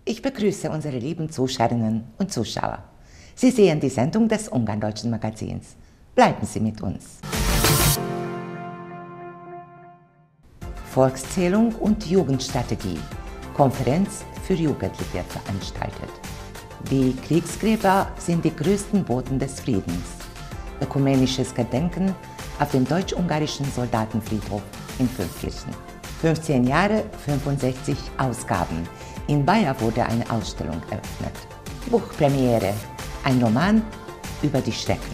Ich begrüße unsere lieben Zuschauerinnen und Zuschauer. Sie sehen die Sendung des Ungarn-Deutschen Magazins. Bleiben Sie mit uns. Volkszählung und Jugendstrategie. Konferenz für Jugendliche veranstaltet. Die Kriegsgräber sind die größten Boten des Friedens. Ökumenisches Gedenken auf dem deutsch-ungarischen Soldatenfriedhof in Fünfkirchen. 15 Jahre, 65 Ausgaben. In Bayer wurde eine Ausstellung eröffnet. Buchpremiere, ein Roman über die Schrecken.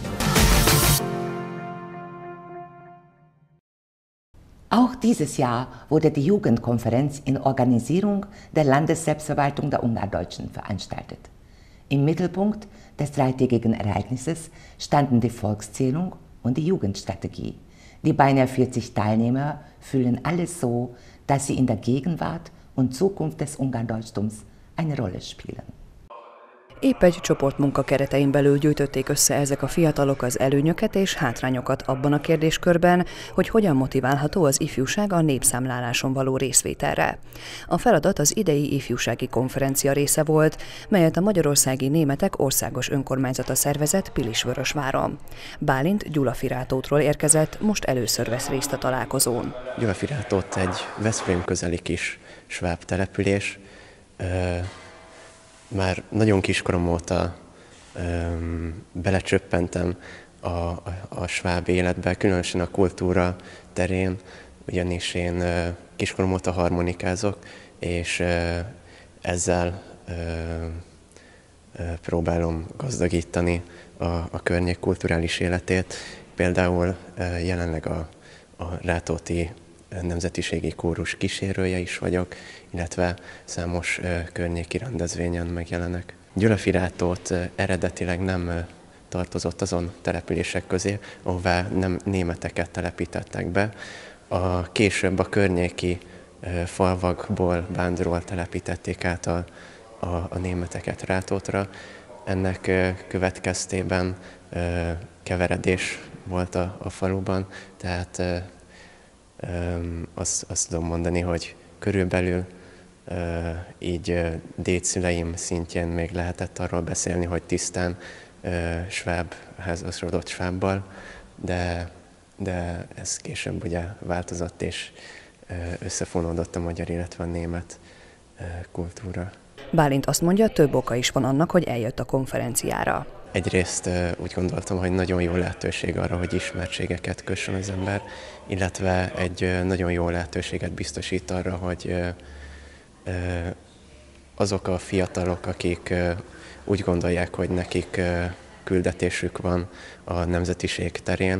Auch dieses Jahr wurde die Jugendkonferenz in Organisierung der Landesselbstverwaltung der Ungardeutschen veranstaltet. Im Mittelpunkt des dreitägigen Ereignisses standen die Volkszählung und die Jugendstrategie. Die beinahe 40 Teilnehmer fühlen alles so, dass sie in der Gegenwart und Zukunft des Ungarndeutchtums eine Rolle spielen. Épp egy csoportmunka keretein belül gyűjtötték össze ezek a fiatalok az előnyöket és hátrányokat abban a kérdéskörben, hogy hogyan motiválható az ifjúság a népszámláláson való részvételre. A feladat az idei ifjúsági konferencia része volt, melyet a Magyarországi Németek Országos Önkormányzata szervezett Pilisvörösváron. Bálint Gyulafirátótról érkezett, most először vesz részt a találkozón. Gyulafirátót egy Veszprém közeli kis sváb település. Már nagyon kiskorom óta belecsöppentem a sváb életbe, különösen a kultúra terén, ugyanis én kiskorom óta harmonikázok, és ezzel próbálom gazdagítani a környék kulturális életét. Például jelenleg a Rátóti nemzetiségi kórus kísérője is vagyok, illetve számos környéki rendezvényen megjelenek. Gyulafirátót eredetileg nem tartozott azon települések közé, ahová nem németeket telepítettek be. Később a környéki falvakból vándorol telepítették át a németeket Rátótra. Ennek következtében keveredés volt a faluban, tehát azt tudom mondani, hogy körülbelül így dédszüleim szintjén még lehetett arról beszélni, hogy tisztán sváb házasodott svábbal, de ez később ugye változott és összefonódott a magyar, illetve a német kultúra. Bálint azt mondja, több oka is van annak, hogy eljött a konferenciára. Egyrészt úgy gondoltam, hogy nagyon jó lehetőség arra, hogy ismertségeket kössön az ember, illetve egy nagyon jó lehetőséget biztosít arra, hogy azok a fiatalok, akik úgy gondolják, hogy nekik küldetésük van a nemzetiség terén,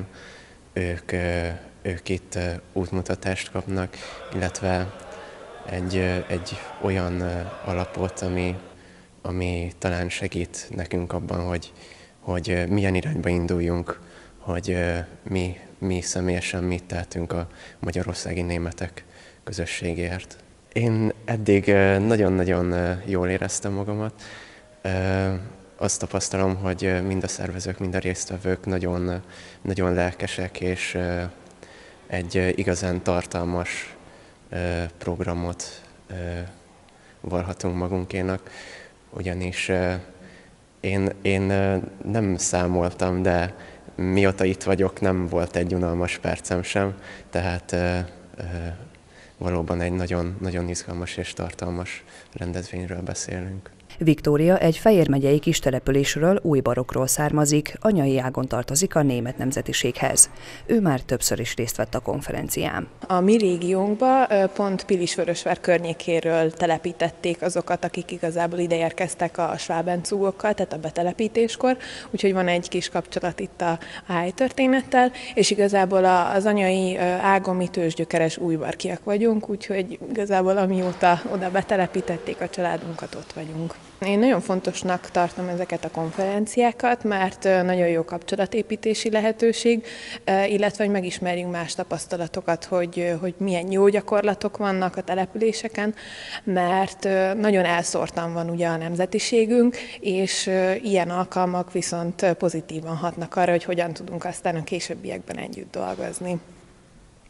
ők itt útmutatást kapnak, illetve egy olyan alapot, ami talán segít nekünk abban, hogy milyen irányba induljunk, hogy mi személyesen mit tehetünk a magyarországi németek közösségéért. Én eddig nagyon-nagyon jól éreztem magamat. Azt tapasztalom, hogy mind a szervezők, mind a résztvevők nagyon, nagyon lelkesek, és egy igazán tartalmas programot vallhatunk magunkénak. Ugyanis én nem számoltam, de mióta itt vagyok, nem volt egy unalmas percem sem, tehát valóban egy nagyon, nagyon izgalmas és tartalmas rendezvényről beszélünk. Viktória egy Fejér megyei kis településről, Újbarokról származik, anyai ágon tartozik a német nemzetiséghez. Ő már többször is részt vett a konferencián. A mi régiónkba pont Pilisvörösvár környékéről telepítették azokat, akik igazából ide érkeztek a svábencugokkal, tehát a betelepítéskor, úgyhogy van egy kis kapcsolat itt a helytörténettel, és igazából az anyai ágon mi tőzsgyökeres újbarkiak vagyunk, úgyhogy igazából amióta oda betelepítették a családunkat, ott vagyunk. Én nagyon fontosnak tartom ezeket a konferenciákat, mert nagyon jó kapcsolatépítési lehetőség, illetve hogy megismerjünk más tapasztalatokat, hogy milyen jó gyakorlatok vannak a településeken, mert nagyon elszórtan van ugye a nemzetiségünk, és ilyen alkalmak viszont pozitívan hatnak arra, hogy hogyan tudunk aztán a későbbiekben együtt dolgozni.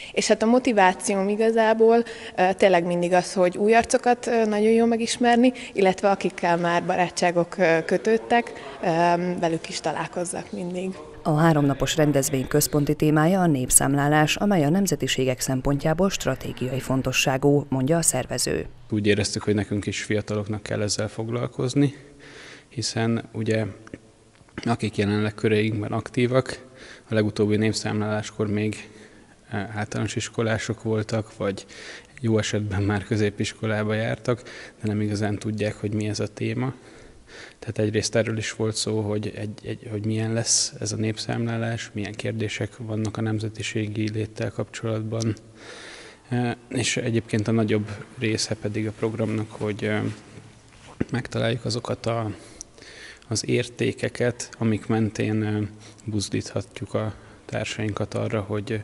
És hát a motivációm igazából tényleg mindig az, hogy új arcokat nagyon jó megismerni, illetve akikkel már barátságok kötődtek, velük is találkozzak mindig. A 3 napos rendezvény központi témája a népszámlálás, amely a nemzetiségek szempontjából stratégiai fontosságú, mondja a szervező. Úgy éreztük, hogy nekünk is fiataloknak kell ezzel foglalkozni, hiszen ugye akik jelenleg köreinkben aktívak, a legutóbbi népszámláláskor még általános iskolások voltak, vagy jó esetben már középiskolába jártak, de nem igazán tudják, hogy mi ez a téma. Tehát egyrészt erről is volt szó, hogy milyen lesz ez a népszámlálás, milyen kérdések vannak a nemzetiségi léttel kapcsolatban. És egyébként a nagyobb része pedig a programnak, hogy megtaláljuk azokat az értékeket, amik mentén buzdíthatjuk a társainkat arra, hogy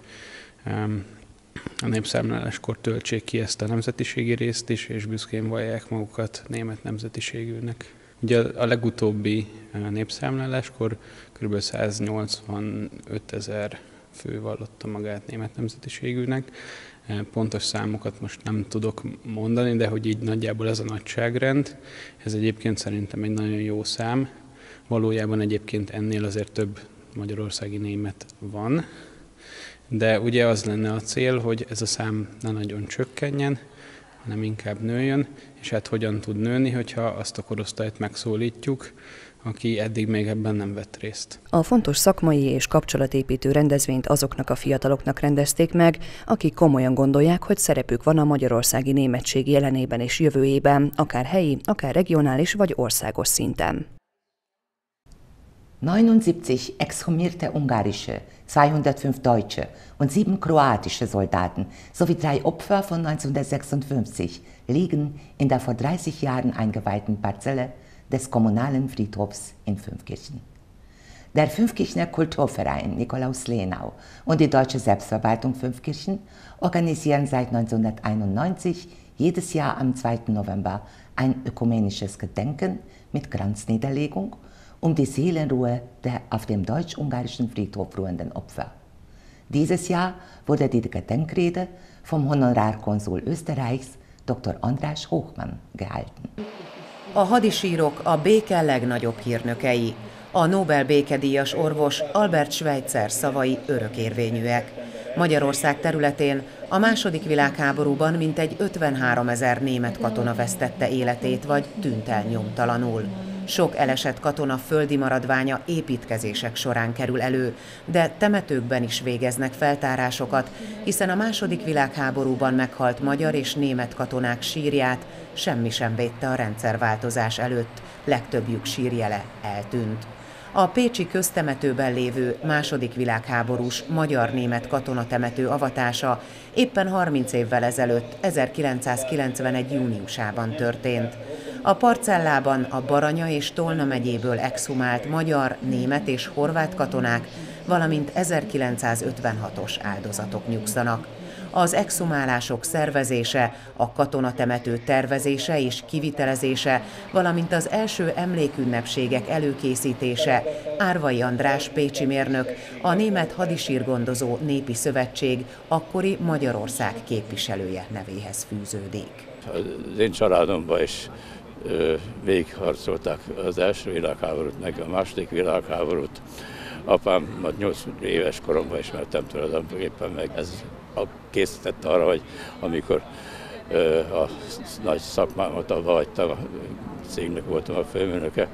a népszámláláskor töltsék ki ezt a nemzetiségi részt is, és büszkén vallják magukat német nemzetiségűnek. Ugye a legutóbbi népszámláláskor kb. 185 000 fő vallotta magát német nemzetiségűnek. Pontos számokat most nem tudok mondani, de hogy így nagyjából ez a nagyságrend, ez egyébként szerintem egy nagyon jó szám. Valójában egyébként ennél azért több magyarországi német van, de ugye az lenne a cél, hogy ez a szám ne nagyon csökkenjen, hanem inkább nőjön, és hát hogyan tud nőni, hogyha azt a korosztályt megszólítjuk, aki eddig még ebben nem vett részt. A fontos szakmai és kapcsolatépítő rendezvényt azoknak a fiataloknak rendezték meg, akik komolyan gondolják, hogy szerepük van a magyarországi németség jelenében és jövőjében, akár helyi, akár regionális vagy országos szinten. 79 exhumierte ungarische, 205 deutsche und 7 kroatische Soldaten sowie 3 Opfer von 1956 liegen in der vor 30 Jahren eingeweihten Parzelle des kommunalen Friedhofs in Fünfkirchen. Der Fünfkirchener Kulturverein Nikolaus Lenau und die Deutsche Selbstverwaltung Fünfkirchen organisieren seit 1991 jedes Jahr am 2. November ein ökumenisches Gedenken mit Kranzniederlegung die Seelenruhe der auf dem deutsch-ungarischen Friedhof ruhenden Opfer. Dieses Jahr wurde die Gedenkrede vom Honorarkonsul Österreichs, Dr. András Hochmann gehalten. A hadisírok a béke legnagyobb hírnökei. A Nobel békedíjas orvos Albert Schweitzer szavai örökérvényűek. Magyarország területén a II. Világháborúban mintegy 53 000 német katona vesztette életét vagy tűnt el nyomtalanul. Sok elesett katona földi maradványa építkezések során kerül elő, de temetőkben is végeznek feltárásokat, hiszen a II. Világháborúban meghalt magyar és német katonák sírját semmi sem védte a rendszerváltozás előtt, legtöbbjük sírjele eltűnt. A pécsi köztemetőben lévő II. Világháborús magyar-német katonatemető avatása éppen 30 évvel ezelőtt, 1991. júniusában történt. A parcellában a Baranya és Tolna megyéből exhumált magyar, német és horvát katonák, valamint 1956-os áldozatok nyugszanak. Az exhumálások szervezése, a katonatemető tervezése és kivitelezése, valamint az első emlékünnepségek előkészítése Árvai András pécsi mérnök, a Német Hadisírgondozó Népi Szövetség akkori Magyarország képviselője nevéhez fűződik. Az én családomban is végigharcolták az első világháborút, meg a második világháborút. Apám 8 éves koromban ismertem tulajdonképpen meg. Ez készített arra, hogy amikor a nagy szakmámat abba hagytam, a cégnek voltam a főmérnöke,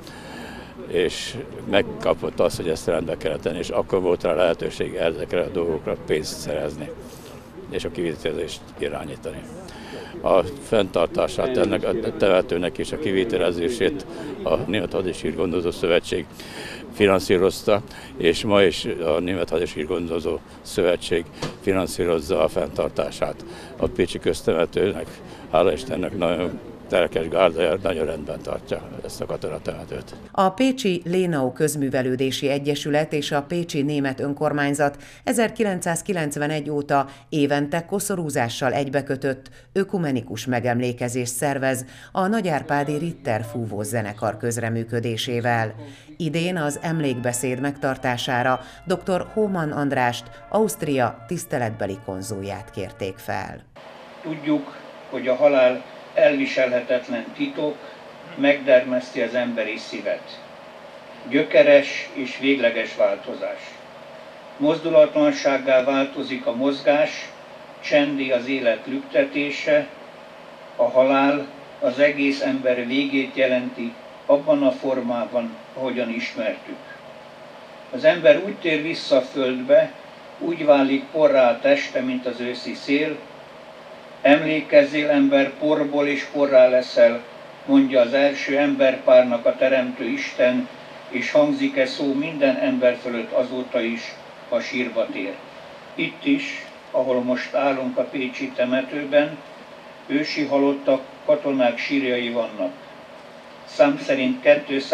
és megkapott azt, hogy ezt rendbe kellett tenni, és akkor volt rá lehetőség ezekre a dolgokra pénzt szerezni, és a kivitelezést irányítani. A fenntartását ennek a temetőnek és a kivitelezését a Német Hadisírgondozó Szövetség finanszírozta, és ma is a Német Hadisírgondozó Szövetség finanszírozza a fenntartását. A pécsi köztemetőnek, hála Istennek, nagyon Telkes gárda nagyon rendben tartja ezt a katonatemetőt. A Pécsi Lénau Közművelődési Egyesület és a Pécsi Német Önkormányzat 1991 óta évente koszorúzással egybekötött ökumenikus megemlékezést szervez a Nagyárpádi Ritter fúvós zenekar közreműködésével. Idén az emlékbeszéd megtartására dr. Hóman Andrást, Ausztria tiszteletbeli konzulját kérték fel. Tudjuk, hogy a halál elviselhetetlen titok megdermeszti az emberi szívet. Gyökeres és végleges változás. Mozdulatlansággá változik a mozgás, csendi az élet lüktetése, a halál az egész ember végét jelenti abban a formában, ahogyan ismertük. Az ember úgy tér vissza a földbe, úgy válik porrá a teste, mint az őszi szél. Emlékezzél, ember, porból és porrá leszel, mondja az első emberpárnak a teremtő Isten, és hangzik-e szó minden ember fölött azóta is, ha sírba tér. Itt is, ahol most állunk a pécsi temetőben, ősi halottak, katonák sírjai vannak. Szám szerint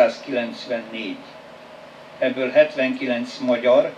294. Ebből 79 magyar,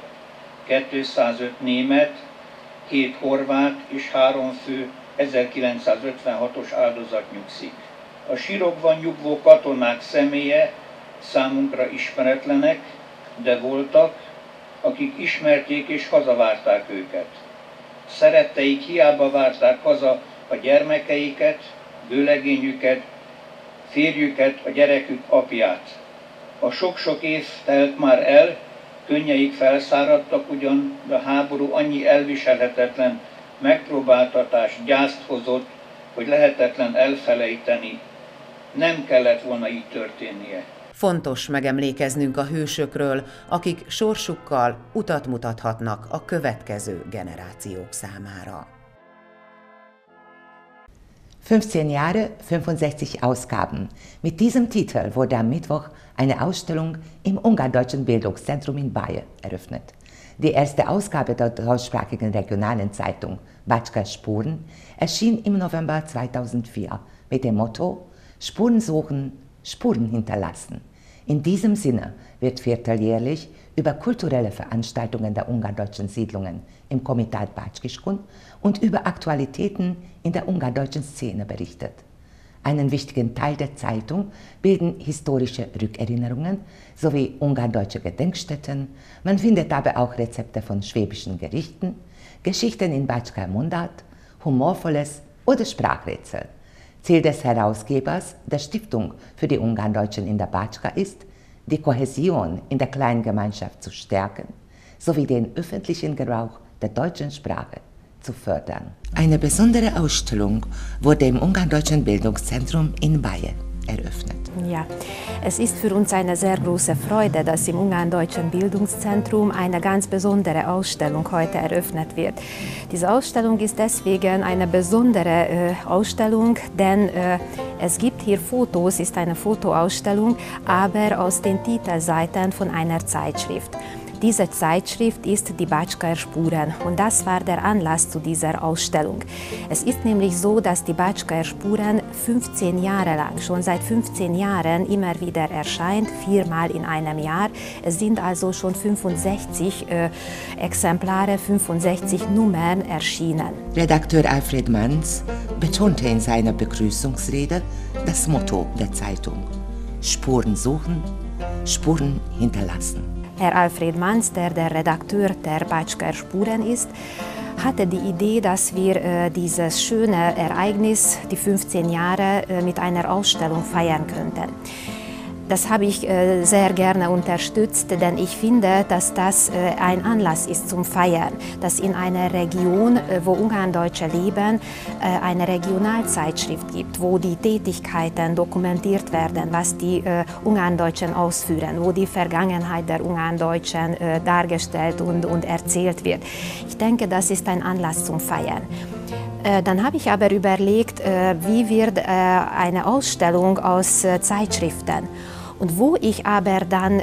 205 német, 7 horvát és 3 fő 1956-os áldozat nyugszik. A sírokban nyugvó katonák személye számunkra ismeretlenek, de voltak, akik ismerték és hazavárták őket. Szeretteik hiába várták haza a gyermekeiket, vőlegényüket, férjüket, a gyerekük apját. A sok-sok év telt már el, könnyeik felszáradtak ugyan, de a háború annyi elviselhetetlen megpróbáltatás, gyászt hozott, hogy lehetetlen elfelejteni. Nem kellett volna így történnie. Fontos megemlékeznünk a hősökről, akik sorsukkal utat mutathatnak a következő generációk számára. 15 Jahre, 65 Ausgaben. Mit diesem Titel wurde am Mittwoch eine Ausstellung im Ungardeutschen Bildungszentrum in Baje eröffnet. Die erste Ausgabe der deutschsprachigen regionalen Zeitung Bácska Spuren erschien im November 2004 mit dem Motto Spuren suchen, Spuren hinterlassen. In diesem Sinne wird vierteljährlich über kulturelle Veranstaltungen der ungardeutschen Siedlungen im Komitat Bácskiskun und über Aktualitäten in der ungardeutschen Szene berichtet. Einen wichtigen Teil der Zeitung bilden historische Rückerinnerungen sowie ungardeutsche Gedenkstätten. Man findet dabei auch Rezepte von schwäbischen Gerichten, Geschichten in Bácska Mundart, humorvolles oder Sprachrätsel. Ziel des Herausgebers der Stiftung für die Ungardeutschen in der Bácska ist, die Kohäsion in der kleinen Gemeinschaft zu stärken, sowie den öffentlichen Gebrauch der deutschen Sprache zu fördern. Eine besondere Ausstellung wurde im Ungardeutschen Bildungszentrum in Baje eröffnet. Ja, es ist für uns eine sehr große Freude, dass im Ungardeutschen Bildungszentrum eine ganz besondere Ausstellung heute eröffnet wird. Diese Ausstellung ist deswegen eine besondere Ausstellung, denn es gibt hier Fotos, ist eine Fotoausstellung, aber aus den Titelseiten von einer Zeitschrift. Diese Zeitschrift ist die Bácskaer Spuren und das war der Anlass zu dieser Ausstellung. Es ist nämlich so, dass die Bácskaer Spuren 15 Jahre lang, schon seit 15 Jahren immer wieder erscheint, 4-mal in einem Jahr. Es sind also schon 65 Exemplare, 65 Nummern erschienen. Redakteur Alfred Manz betonte in seiner Begrüßungsrede das Motto der Zeitung: Spuren suchen, Spuren hinterlassen. Herr Alfred Manz, der Redakteur der Bácskaer Spuren ist, hatte die Idee, dass wir dieses schöne Ereignis, die 15 Jahre, mit einer Ausstellung feiern könnten. Das habe ich sehr gerne unterstützt, denn ich finde, dass das ein Anlass ist zum Feiern, dass in einer Region, wo Ungarndeutsche leben, eine Regionalzeitschrift gibt, wo die Tätigkeiten dokumentiert werden, was die Ungarndeutschen ausführen, wo die Vergangenheit der Ungarndeutschen dargestellt und erzählt wird. Ich denke, das ist ein Anlass zum Feiern. Dann habe ich aber überlegt, wie wird eine Ausstellung aus Zeitschriften. Und wo ich aber dann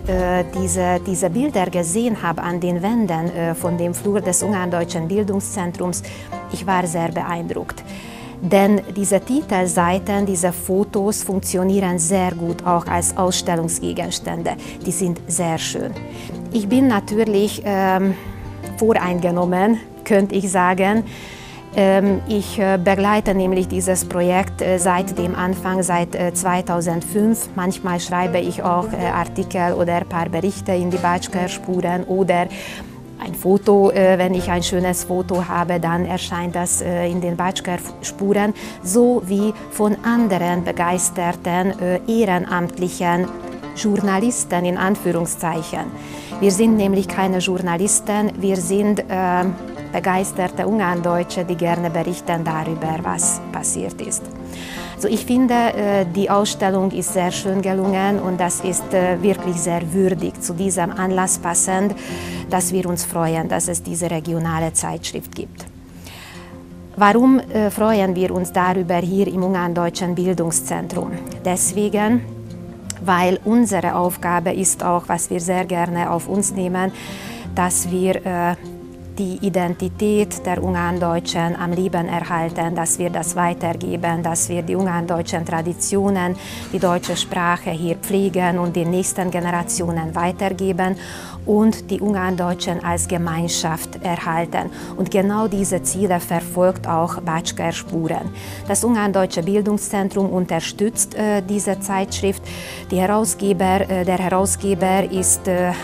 diese Bilder gesehen habe an den Wänden von dem Flur des Ungarndeutschen Bildungszentrums, ich war sehr beeindruckt. Denn diese Titelseiten, diese Fotos funktionieren sehr gut auch als Ausstellungsgegenstände. Die sind sehr schön. Ich bin natürlich voreingenommen, könnte ich sagen. Ich begleite nämlich dieses Projekt seit dem Anfang, seit 2005. Manchmal schreibe ich auch Artikel oder ein paar Berichte in die Batschka-Spuren oder ein Foto, wenn ich ein schönes Foto habe, dann erscheint das in den Batschka-Spuren, sowie von anderen begeisterten ehrenamtlichen Journalisten in Anführungszeichen. Wir sind nämlich keine Journalisten, wir sind begeisterte Ungarndeutsche, die gerne berichten darüber, was passiert ist. Also ich finde, die Ausstellung ist sehr schön gelungen und das ist wirklich sehr würdig zu diesem Anlass passend, dass wir uns freuen, dass es diese regionale Zeitschrift gibt. Warum freuen wir uns darüber hier im Ungarndeutschen Bildungszentrum? Deswegen, weil unsere Aufgabe ist auch, was wir sehr gerne auf uns nehmen, dass wir die Identität der Ungarndeutschen am Leben erhalten, dass wir das weitergeben, dass wir die ungarndeutschen Traditionen, die deutsche Sprache hier pflegen und den nächsten Generationen weitergeben und die Ungarndeutschen als Gemeinschaft erhalten. Und genau diese Ziele verfolgt auch Batschka-Spuren. Das Ungarndeutsche Bildungszentrum unterstützt diese Zeitschrift. Der Herausgeber ist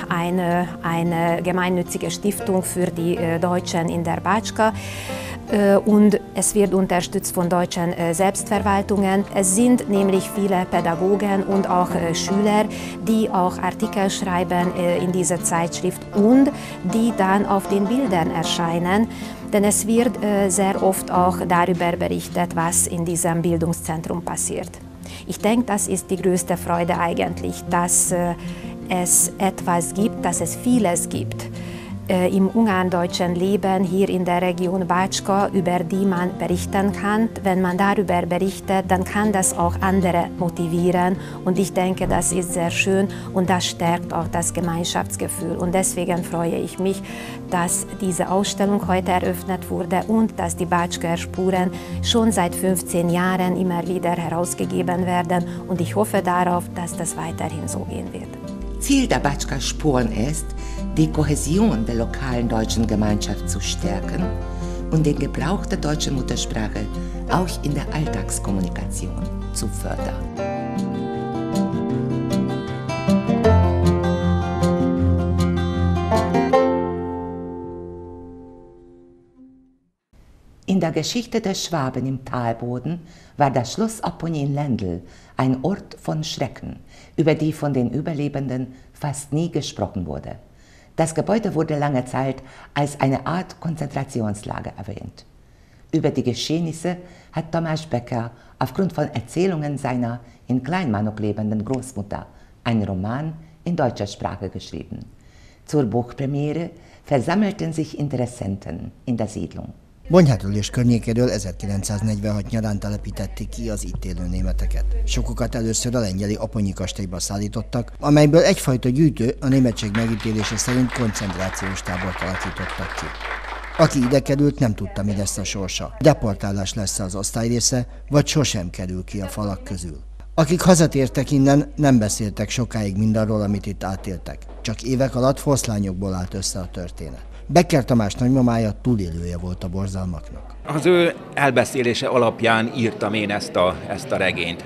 eine gemeinnützige Stiftung für die Deutschen in der Batschka. Und es wird unterstützt von deutschen Selbstverwaltungen. Es sind nämlich viele Pädagogen und auch Schüler, die auch Artikel schreiben in dieser Zeitschrift und die dann auf den Bildern erscheinen. Denn es wird sehr oft auch darüber berichtet, was in diesem Bildungszentrum passiert. Ich denke, das ist die größte Freude eigentlich, dass es etwas gibt, dass es vieles gibt im ungarndeutschen Leben hier in der Region Batschka, über die man berichten kann. Wenn man darüber berichtet, dann kann das auch andere motivieren und ich denke, das ist sehr schön und das stärkt auch das Gemeinschaftsgefühl und deswegen freue ich mich, dass diese Ausstellung heute eröffnet wurde und dass die Batschka-Spuren schon seit 15 Jahren immer wieder herausgegeben werden und ich hoffe darauf, dass das weiterhin so gehen wird. Ziel der Batschka-Spuren ist, die Kohäsion der lokalen deutschen Gemeinschaft zu stärken und den Gebrauch der deutschen Muttersprache auch in der Alltagskommunikation zu fördern. In der Geschichte der Schwaben im Talboden war das Schloss Apponin-Lendl ein Ort von Schrecken, über die von den Überlebenden fast nie gesprochen wurde. Das Gebäude wurde lange Zeit als eine Art Konzentrationslager erwähnt. Über die Geschehnisse hat Tamás Becker aufgrund von Erzählungen seiner in Kleinmánok lebenden Großmutter einen Roman in deutscher Sprache geschrieben. Zur Buchpremiere versammelten sich Interessenten in der Siedlung. Bonyhátról és környékéről 1946 nyarán telepítették ki az itt élő németeket. Sokukat először a lengyeli Aponyi kastélyba szállítottak, amelyből egyfajta gyűjtő a németség megítélése szerint koncentrációs tábort alakítottak ki. Aki ide került, nem tudta, mi lesz a sorsa. Deportálás lesz az osztályrésze, vagy sosem kerül ki a falak közül. Akik hazatértek innen, nem beszéltek sokáig mindarról, amit itt átéltek. Csak évek alatt foszlányokból állt össze a történet. Becker Tamás nagymamája túlélője volt a borzalmaknak. Az ő elbeszélése alapján írtam én ezt a regényt.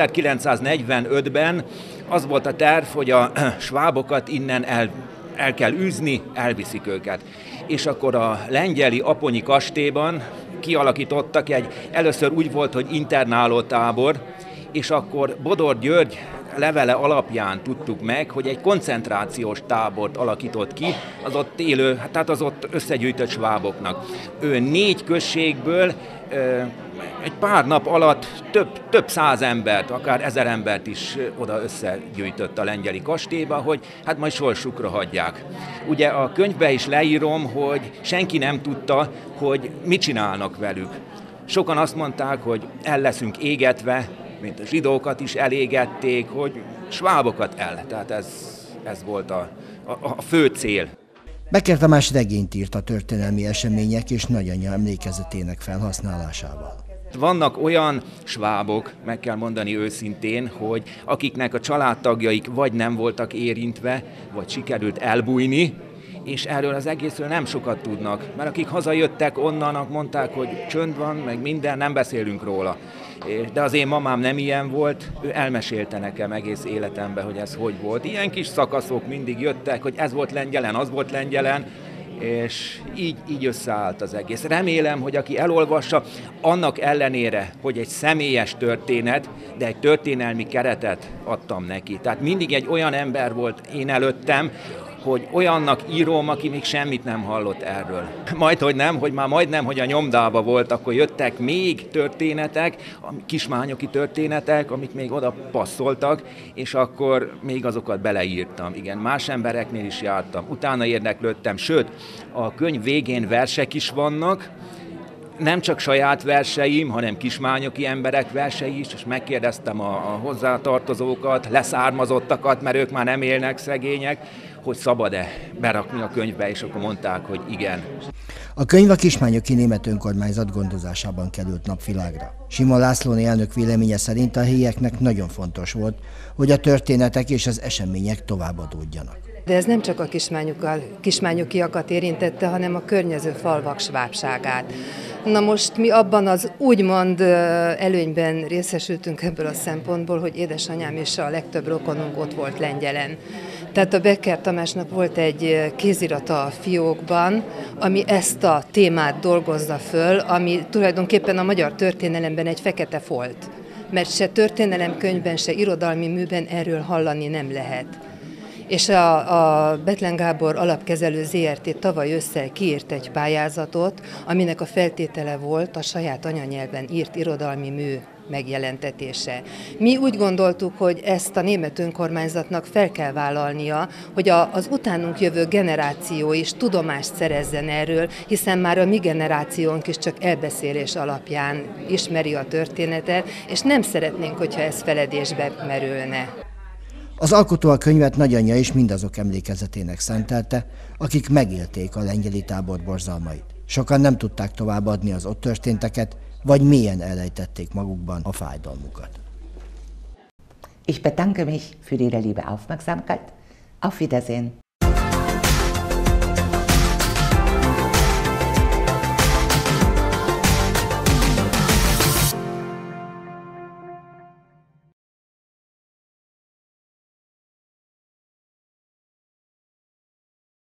1945-ben az volt a terv, hogy a svábokat innen el kell űzni, elviszik őket. És akkor a lengyeli Aponyi kastélyban kialakítottak először úgy volt, hogy internálótábor, és akkor Bodor György levele alapján tudtuk meg, hogy egy koncentrációs tábort alakított ki az ott élő, tehát az ott összegyűjtött sváboknak. Ő 4 községből egy pár nap alatt több száz embert, akár 1000 embert is oda összegyűjtött a lengyeli kastélyba, hogy hát majd sorsukra hagyják. Ugye a könyvben is leírom, hogy senki nem tudta, hogy mit csinálnak velük. Sokan azt mondták, hogy el leszünk égetve, mint a zsidókat is elégették, hogy svábokat el. Tehát ez volt a fő cél. Becker Tamás regényt írt a történelmi események és nagyanyja emlékezetének felhasználásával. Vannak olyan svábok, meg kell mondani őszintén, hogy akiknek a családtagjaik vagy nem voltak érintve, vagy sikerült elbújni, és erről az egészről nem sokat tudnak, mert akik hazajöttek onnan, mondták, hogy csönd van, meg minden, nem beszélünk róla. De az én mamám nem ilyen volt, ő elmesélte nekem egész életemben, hogy ez hogy volt. Ilyen kis szakaszok mindig jöttek, hogy ez volt lengyelen, az volt lengyelen, és így összeállt az egész. Remélem, hogy aki elolvassa, annak ellenére, hogy egy személyes történet, de egy történelmi keretet adtam neki. Tehát mindig egy olyan ember volt én előttem, hogy olyannak írom, aki még semmit nem hallott erről. Hogy már majdnem, hogy a nyomdába volt, akkor jöttek még történetek, kismányoki történetek, amik még oda passzoltak, és akkor még azokat beleírtam. Igen, más embereknél is jártam, utána érdeklődtem, sőt, a könyv végén versek is vannak, nem csak saját verseim, hanem kismányoki emberek versei is, és megkérdeztem a hozzátartozókat, leszármazottakat, mert ők már nem élnek, szegények, hogy szabad-e berakni a könyvbe, és akkor mondták, hogy igen. A könyv a kismányoki német önkormányzat gondozásában került napvilágra. Simon Lászlóné elnök véleménye szerint a helyieknek nagyon fontos volt, hogy a történetek és az események továbbadódjanak. De ez nem csak a kismányokiakat érintette, hanem a környező falvak svábságát. Na most mi abban az úgymond előnyben részesültünk ebből a szempontból, hogy édesanyám és a legtöbb rokonunk ott volt lengyelen. Tehát a Becker Tamásnak volt egy kézirata a fiókban, ami ezt a témát dolgozza föl, ami tulajdonképpen a magyar történelemben egy fekete folt. Mert se történelemkönyvben, se irodalmi műben erről hallani nem lehet. És a Bethlen Gábor Alapkezelő ZRT tavaly ősszel kiírt egy pályázatot, aminek a feltétele volt a saját anyanyelven írt irodalmi mű megjelentetése. Mi úgy gondoltuk, hogy ezt a német önkormányzatnak fel kell vállalnia, hogy az utánunk jövő generáció is tudomást szerezzen erről, hiszen már a mi generációnk is csak elbeszélés alapján ismeri a történetet, és nem szeretnénk, hogyha ez feledésbe merülne. Az alkotó a könyvet nagyanyja is mindazok emlékezetének szentelte, akik megélték a lengyeli tábor borzalmait. Sokan nem tudták továbbadni az ott történteket, vagy mélyen elrejtették magukban a fájdalmukat. Ich bedanke mich für Ihre liebe Aufmerksamkeit. Auf Wiedersehen.